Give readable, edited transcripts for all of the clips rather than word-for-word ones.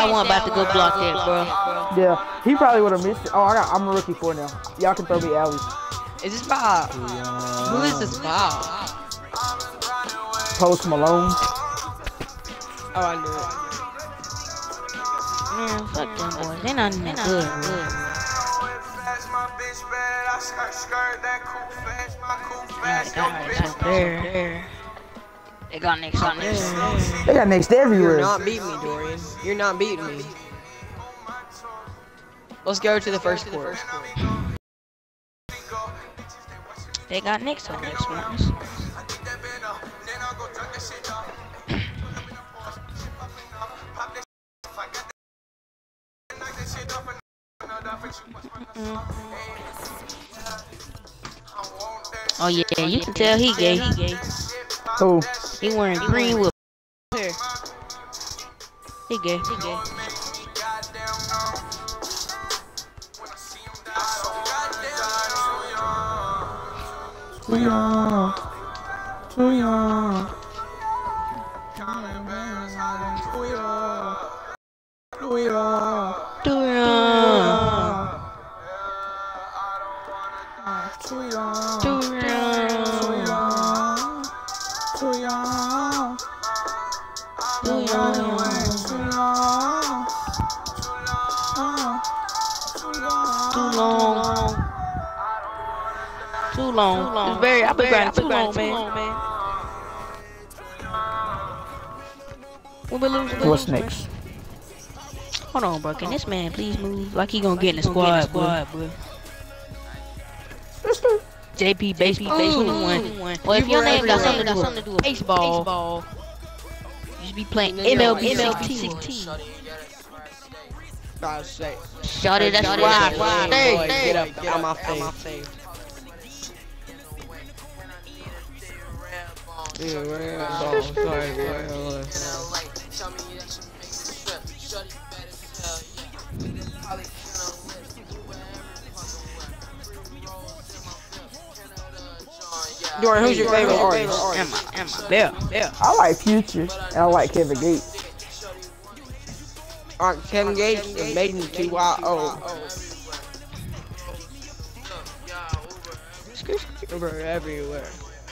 wasn't about to go block that, bro. Yeah, he probably would have missed it. Oh, I'm a rookie for now. Y'all can throw me alleys. Is this Bob? Who is this Bob? Post Malone. Oh, I knew Man, fuck them boys. They not even that good, There. They got next on this. They got next everywhere. You're not beating me, Dorian. You're not beating me. Let's go to the first quarter. They got next on next ones. Oh yeah, you can tell he gay. Who? He wearing green with hair. He gay. Too young. Too young. Too young. Too young. Too young. Too young. Too young. Too young. Too long. Too long. It's very. I've been grinding too long, man. We been losing. What's next? Hold on, bro. Can this man please move? Like he gonna get in the squad, bro. JP baseball, one. Well, if your name got something to do with baseball, you should be playing MLB 16. Shot it, that's right. Get up out my face. Dorian, who's your favorite artist? Emma Bell. I like Future and I like Kevin Gates. Alright, Kevin Gates is made me too wild. We're everywhere.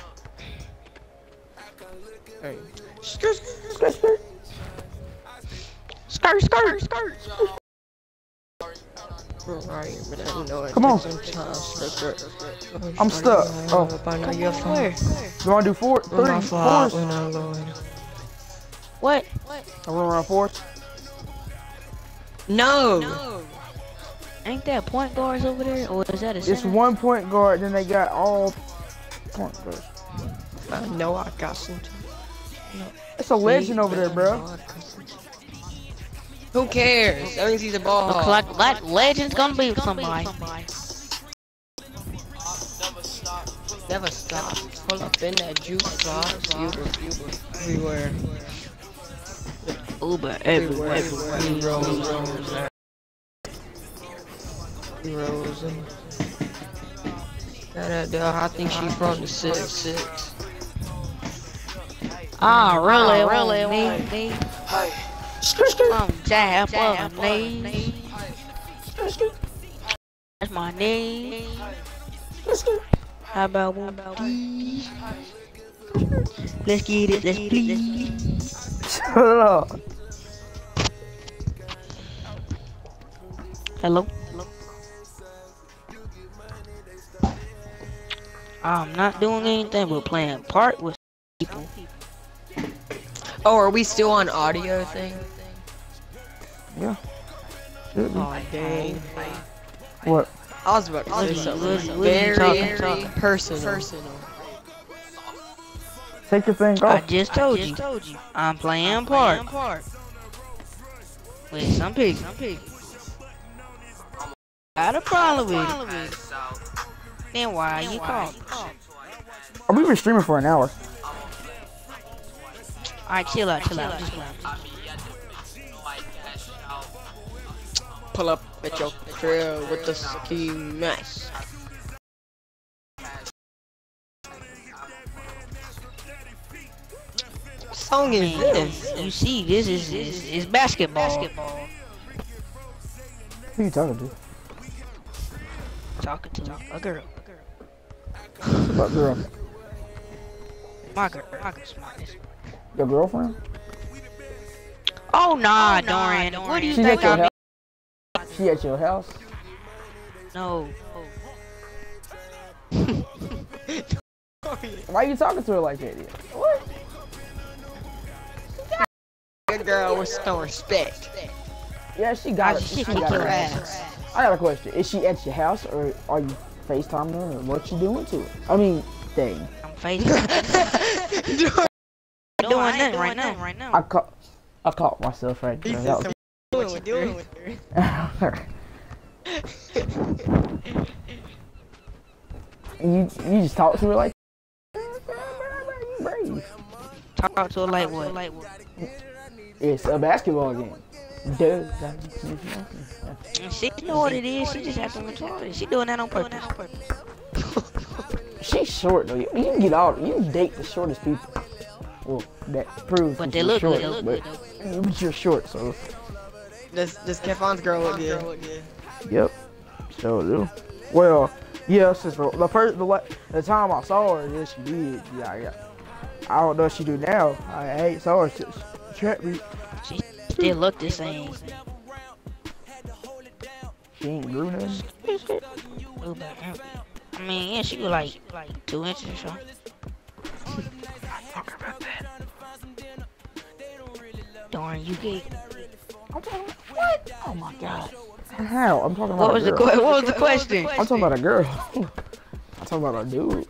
Hey. Skirt. Right, but I don't know. Come on. Sometimes. I'm stuck. Oh. You're fine. You want to do four? Three? Fours? What? I run around fours? No. Ain't that point guards over there, or is that a center? It's one point guard, then they got all point guards. I know I got some. It's a legend over there, bro. Who cares? That means he's a ball. Looks like that legend's gonna be somebody. Never stop. Pull up in that juice box. Everywhere. Uber everywhere. Rosen. I think she's from the 6. Ah, really, me. Jab on the knee. That's my knee. How about one? Let's get it. Let's please. Shut up. Hello. I'm not doing anything but playing part with people. Oh, are we still on audio thing? Yeah. Oh, dang. What? I was about to say something very personal. Take your thing I off. just told you. I'm playing part with some people. Got a problem with it. Then why you call? Oh, we've been streaming for an hour. Alright, chill out. Just playing. Pull up at your trail with the ski mask. song is this? You see, this is basketball. Who you talking to? Talking to a girl. What girl? My girl. Smartest. Your girlfriend? Oh nah, Dorian. What do you She's think at your I house? She at your house? No. Why you talking to her like that? Then? What? Good girl with some respect. Yeah, she got it. She She kick got your it. ass. I got a question. Is she at your house or are you FaceTiming her? Or what you doing to her? I mean, dang. I'm facing. Doing nothing right now. I caught myself right there. That was- What you doing with her? you just talk to her like you brave. Talk to her like what? It's a basketball game. Duh. She know what it is. She just acting retarded. She doing that on purpose. She's short though. You can get out. You can date the shortest people. Well, that proves. But that they you're look short, good. but you're short, so. Does Kefon's girl look good? Yep. Sure do. Well, yeah. Since the time I saw her, yeah, she did. Yeah. I don't know what she do now. I ain't saw her since she trapped me. She still look the same. She ain't grew nothing. I mean, yeah, she was like 2 inches or so. Talk about that. Darn, you gay. I'm talking about what? Oh my god. How? I'm talking about What was the what was the question? I'm talking about a girl. I'm talking about a dude.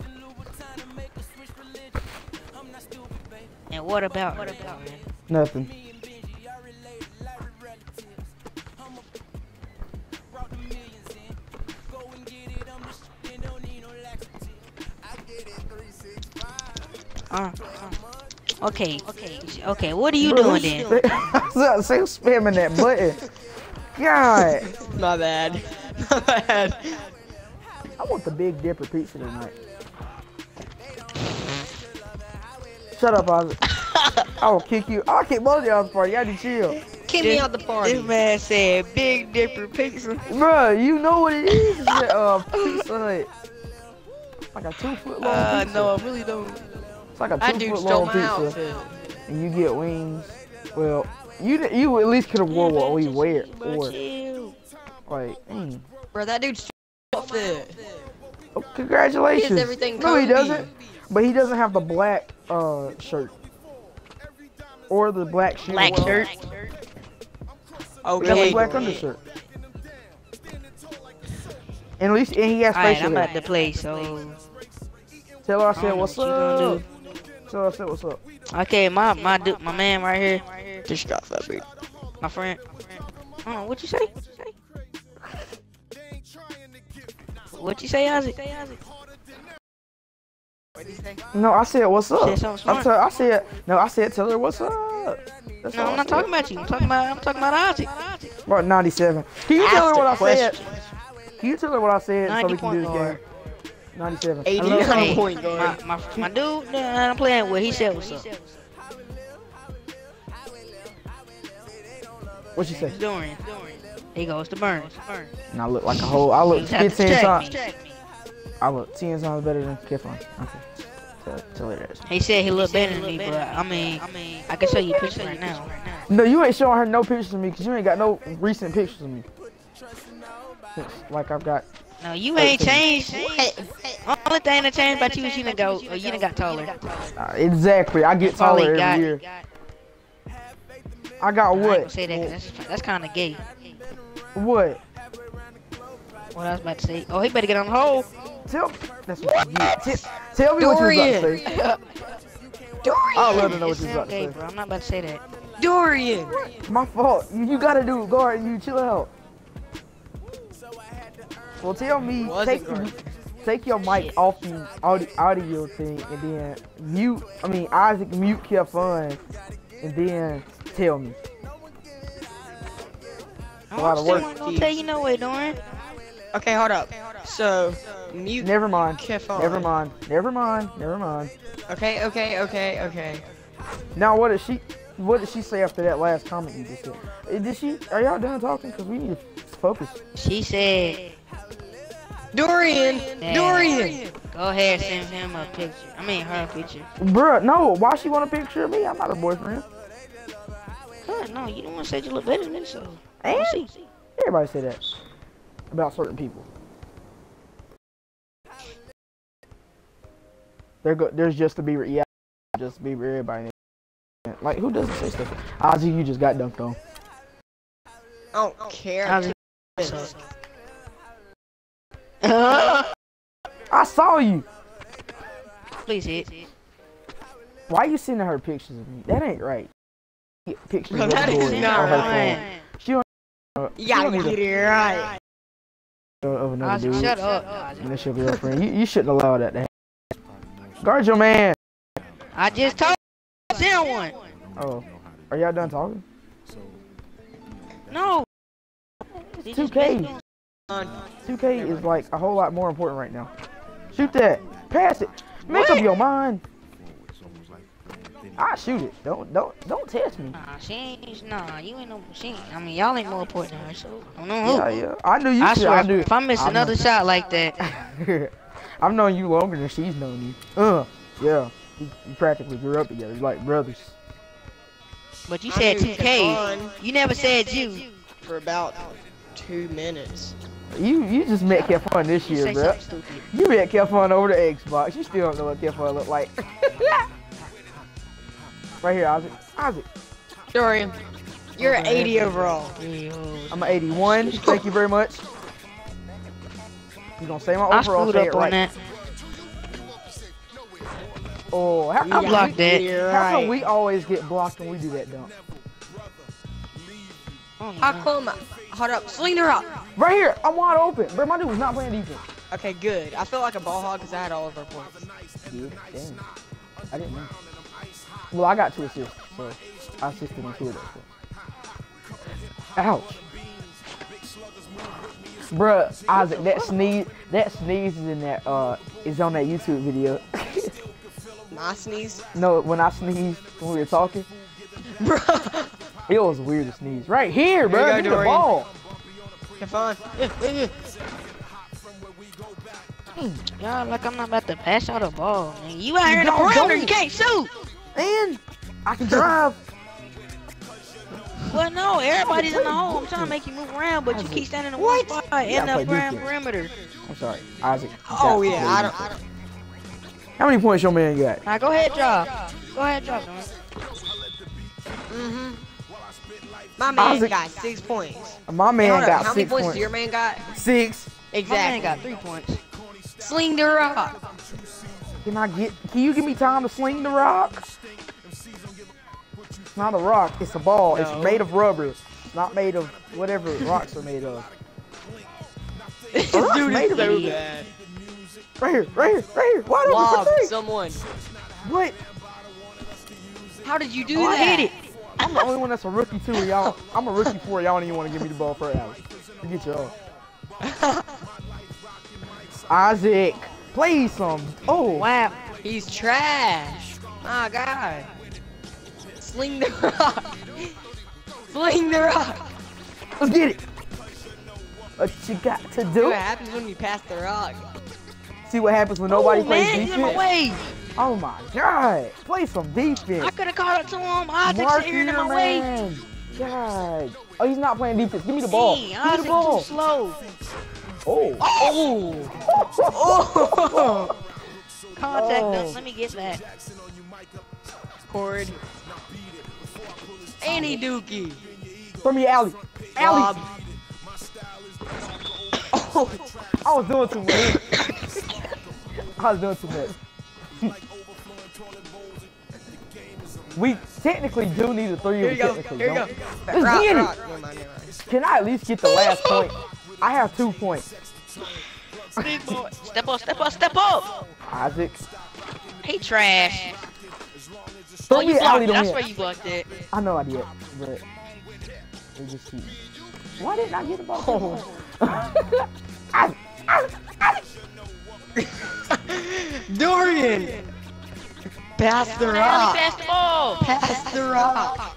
And what about her? Nothing. Okay. What are you doing then? Say spamming that button. God. My bad. I want the Big Dipper pizza tonight. Shut up, Isaac. I will kick you. I'll kick both of y'all out the party. Y'all need to chill. Kick me out the party. This man said Big Dipper pizza. Bruh, you know what it is? It's Pizza Hut. Like a 2 foot long pizza. No, I really don't. It's like a That 2 dude foot stole long my pizza. outfit. And you get wings. Well, you at least could have wore what we wear. Or, like, dang. Bro, that dude stole my outfit. Oh, congratulations. He has everything No, he Kobe. doesn't. But he doesn't have the black shirt. Or the black shirt. Black shirt. He has Okay. a black undershirt. And at least he has Alright, facial I'm hair. at the place, so Tell her I I said don't know what's what you gonna up. Tell her I said what's up. okay, my man right here, Just got that beat. my friend. What you say? What you say, Isaac? No, I said what's up. Said something smart. I said tell her what's up. That's No, all I'm I not said. talking about you. I'm talking about Isaac. What, 97? Can you tell her Ask what I the said? question. Can you tell her what I said so 90 we can do this point game? guard. 97. 80 I love Hey, her. point guard. My dude that I'm playing with, he said what's up. What she say? It's Dorian. He goes to Burns. And I look like a whole. I look You have to 15 check times. me. I look 10 times better than Kifon. Okay. Tell her that. He said he looked better than me, but I mean, I can show you pictures right now. No, you ain't showing her no pictures of me because you ain't got no recent pictures of me. Like I've got. No, you ain't changed. Only thing that changed about you is you done got taller. Exactly. I get taller every year. I got I ain't what? gonna say that 'cause that's kind of gay. What? What I was about to say. Oh, he better get on the hole. That's what you get. Tell me what you was about to say. I'd love to know what you was about Okay, to say. bro, I'm not about to say that. Dorian! My fault. You gotta do guard. You chill out. Well, tell me. Wasn't guard. Take your mic off the audio thing and then mute. I mean, Isaac mute Kefun and then tell me. A lot of work. I'm gonna tell you no way, Dorian. Okay, hold up. So, mute. Never mind. Kefon. Never mind. Never mind. Never mind. Okay. Now what did she say after that last comment you just said? Did she? Are y'all done talking? Cause we need to focus. She said, Dorian. go ahead, send him a picture. I mean, her a picture. Bruh, no. Why she want a picture of me? I'm not a boyfriend. God, no, you don't want to say you look better than me, so. And See. everybody say that about certain people. There's just to be just to be everybody. Like who doesn't say stuff? Ozzy, you just got dunked on. I don't care. I saw you. Please hit. Why you sending her pictures of me? That ain't right. Pictures Bro, of that is Dorian not on her right. phone. She don't. You gotta get it right. Of another dude. Shut up. And that's your girlfriend. You shouldn't allow that to happen. Guard your man. I just told you, send one. Oh, are y'all done talking? No. 2K. 2K is like a whole lot more important right now. Shoot that. Pass it. Make up your mind. I shoot it. Don't test me. Nah, she ain't. Nah, you ain't no. She ain't. I mean, y'all ain't more important than her, so I don't know who. Yeah. I knew you. I swear, I knew. if I miss another shot like that, I've known you longer than she's known you. Yeah. You practically grew up together. You're like brothers. but you said 2K. You never said you. For about 2 minutes. You just met Kefun this You year, say bro. something stupid. You met Kefun over the Xbox. You still don't know what Kefun look like. Right here, Isaac. Dorian, you're an 80 overall. I'm an 81. Thank you very much. You gonna say my I overall? screwed Say up it on right. that. Oh, I blocked that. How come we always get blocked when we do that dunk? How come? Hold up, sling her up. Right here, I'm wide open. Bro, my dude was not playing defense. Okay, good. I feel like a ball hog because I had all of our points. Dude, dang. I didn't know. Well, I got 2 assists, so I assisted on 2 of those. Ouch. Bruh, Isaac, that sneeze is in that is on that YouTube video. My sneeze? No, when I sneezed when we were talking. Bruh. It was weird to sneeze. Right here, bro. Here you Get go, the Dorian. ball. Have fun. Y'all like I'm not about to pass out a ball, man. You out here in the Don't. perimeter, you can't shoot. And I can drive. Well, no, everybody's in the hole. I'm trying to make you move around, but you keep standing in one spot in the perimeter. I'm sorry, Isaac. Oh yeah, I don't. How many points your man got? Now go ahead, drop. Go ahead, drop, man. My man Isaac. got 6 points. My man Hold up, got how many 6 points points. do your man got? 6. Exactly. My man got 3 points. Sling the rock. Can you give me time to sling the rock? It's not a rock, it's a ball. No. It's made of rubber. It's not made of whatever rocks are made of. This rock's dude made is of so it. bad. Right here. Wide open Lob for 3. someone. What? How did you do Oh, I that? hit it. I'm the only one that's a rookie too. Y'all, I'm a rookie for y'all. Don't even want to give me the ball for hours. Get y'all. Isaac, play some. Oh Wow. He's trash. My God. Sling the rock. Sling the rock. let's get it. What you got to See what do? happens when you pass the rock. See what happens when nobody Oh, plays man, he's in my defense. way. Oh my God, play some defense. I could have caught up to him. Isaac Mark sitting here in your my way. man. God. Oh, he's not playing defense. Give me the ball. Dang, Give me Isaac the ball. too slow. Oh. Oh. Contact Oh. them. Let me get that. Cord. Annie Dookie. From your alley. Lob. Alley. Oh. I was doing too much. I was doing too much. We technically do need a 3. Here you go. technically Here you go. don't. Let's Rock, get it. rock. Never mind. Can I at least get the last point? I have 2 points. Big boy. Step up, step up, step up. Isaac. He trash. Throw Oh, me you an alley blocked it. to That's win. where you blocked it. I know I did, but we just cheating. Why didn't I get the ball? Dorian. Pass the Allie, rock. pass the ball. Pass the rock.